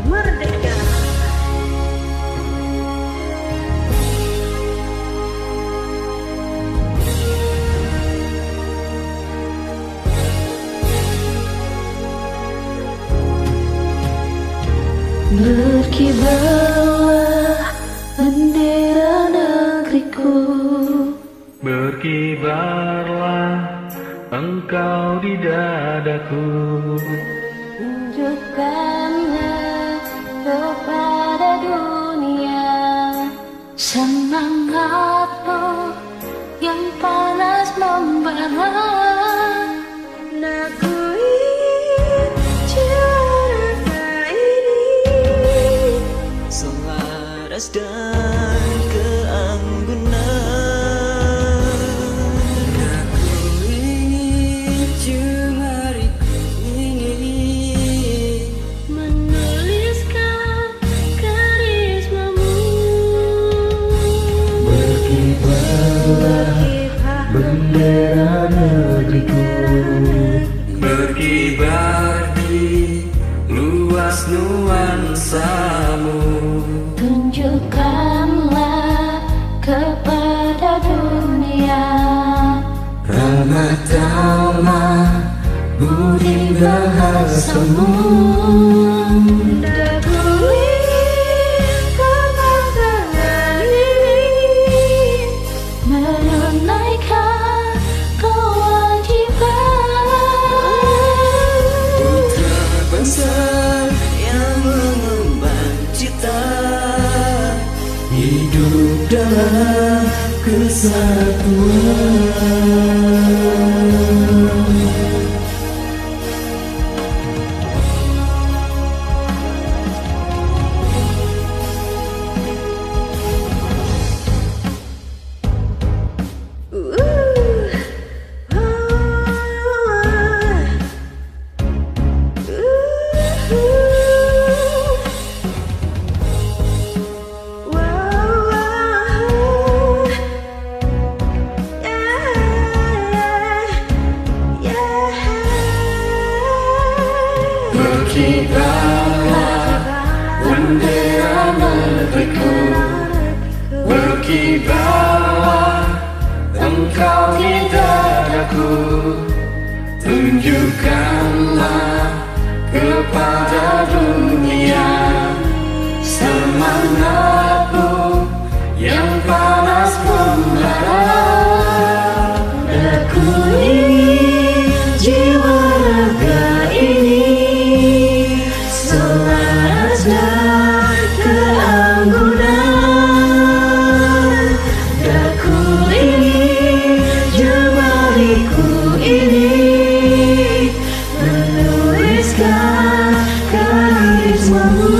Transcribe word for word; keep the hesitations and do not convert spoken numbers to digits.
merdeka. Berkibarlah bendera negeriku, berkibarlah engkau di dadaku. Tunjukkanlah kepada dunia semangatmu yang panas membara. Nakui juara ini selaras dan keanggunan. Aku ingin jemariku ini menuliskan karismamu. Berkibarlah bendera negeriku, berkibar di luas nuansamu. Tunjukkanlah kepada dunia Rahmat Allah budi bahasamu. Dakui kebangsaan ini menunaikan kewajiban. putra bangsa yang mengemban cita, Hidup dalam kesatuan. Berkibarlah bendera negeriku, berkibarlah engkau di dadaku. Tunjukkanlah kepada dunia semangatmu yang panas membara. Aku ingin jiwa raga ini selaras dan keanggunan. Aku ingin jemariku ini menuliskan karismamu.